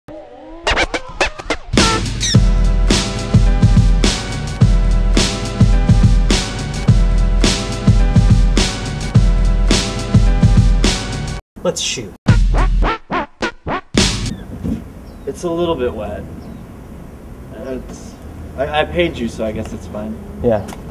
Let's shoot. It's a little bit wet. I paid you, so I guess it's fine. Yeah.